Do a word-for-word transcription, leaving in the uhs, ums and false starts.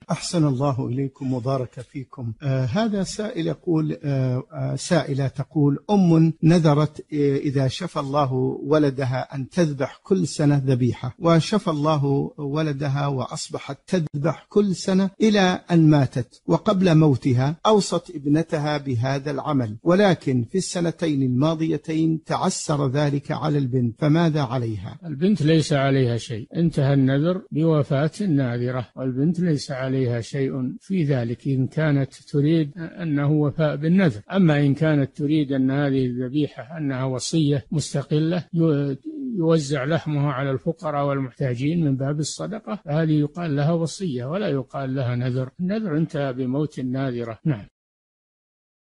أحسن الله إليكم وبارك فيكم. آه هذا سائل يقول آه آه سائلة تقول: أم نذرت آه إذا شفى الله ولدها أن تذبح كل سنة ذبيحة، وشفى الله ولدها وأصبحت تذبح كل سنة إلى أن ماتت، وقبل موتها أوصت ابنتها بهذا العمل، ولكن في السنتين الماضيتين تعسر ذلك على البنت، فماذا عليها؟ البنت ليس عليها شيء، انتهى النذر بوفاة الناذرة، والبنت ليس عليها شيء في ذلك إن كانت تريد أنه وفاء بالنذر. أما إن كانت تريد أن هذه الذبيحة أنها وصية مستقلة يوزع لحمها على الفقراء والمحتاجين من باب الصدقة، فهذه يقال لها وصية ولا يقال لها نذر. النذر انتهى بموت الناذرة. نعم.